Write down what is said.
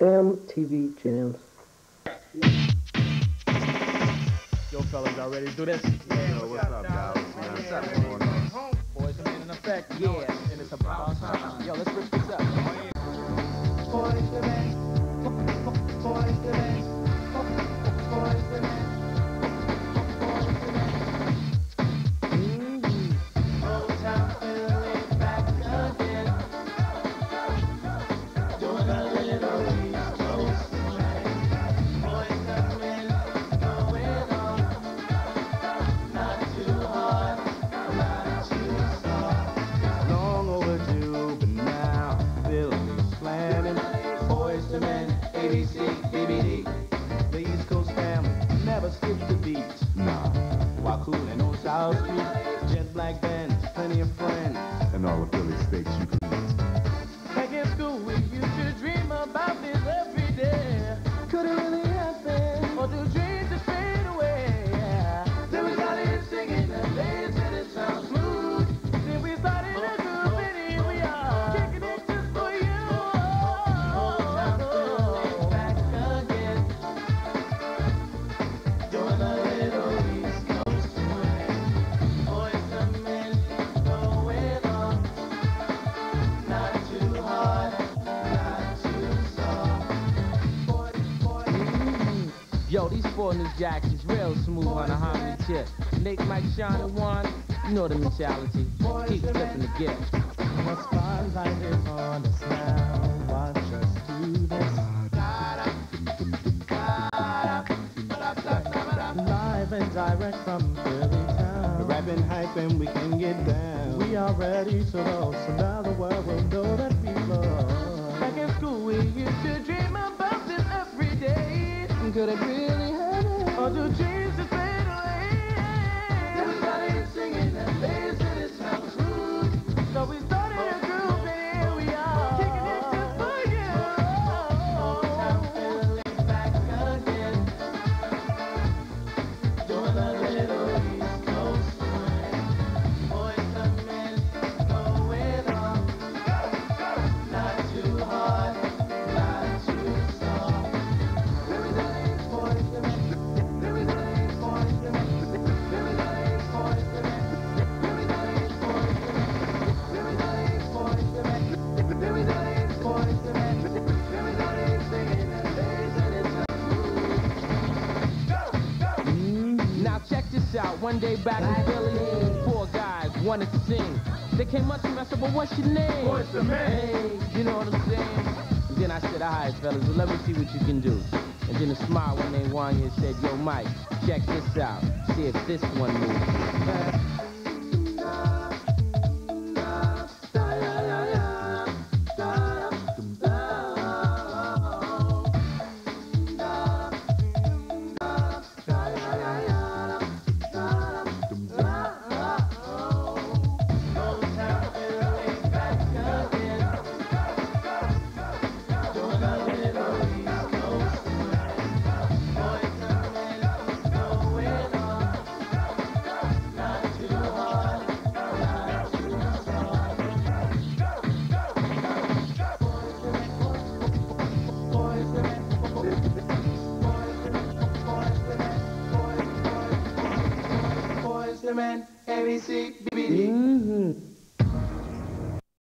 MTV Jams. Yo, fellas, y'all ready to do this? Yeah, yo, what's up, guys? What's up, man? Boys and men in effect, yeah, and it's about time. Yo, let's rip this up. Boys and men, boys and men, boys and men. Old Town Philly back again, doing a little East Coast swing. Boys and men going on, not too hard, not too soft. Long overdue, but now Philly's slamming. Boys and men, ABC, BBD. The East Coast family never skips the beat. Nah, while cooling on South Street, jet black bands, plenty of friends, and all the Philly steaks you can eat. Back in school, we used to dream about this every day. Could it really happen? Or do dreams just fade away? Yeah. Then we started singing and bass and it sounds smooth. Then we started a group and here we are, kicking it just for you. Old Town Philly back again, doing a little East Coast swing. Boys and men going on, not too hard, not too soft. Yo, these four new jacks is real smooth on a harmony tip. Nate, Mike, Sean, and Juan, you know the mentality. Keep flipping the gift. The spotlight is on us now. Watch us do this. Live and direct from Philly town. Rapping, hyping, we can get down. We are ready to roll, so now the world will know that we love. Back in school, we used to dream about this every day. Could it really happen? Or do dreams just fade away? Then we started singing and bass and it sounds smooth. So we started a group and here we are, kicking it just for you. Old Town Philly back again, doing a little East Coast swing. Boys and men going on, not too hard, not too soft. Very nice, boys and men. Very nice, boys and men. Very nice, boys and men. Very nice, boys and men. Very nice, boys and men. Very nice, boys and men. Very nice, singing and bass and it sounds smooth. Now check this out. One day back in Philly, four guys wanted to sing. They came up to me, I said, well, what's your name? What's the man? Hey, you know what I'm saying? And then I said, all right, fellas, well, let me see what you can do. And then a smile one named Wanya said, yo, Mike, check this out. See if this one moves. Old Town Philly back again, doing a little East Coast swing. Boys and men going on, not too hard, not too soft. Boys and men, boys and men, ABC, BBD.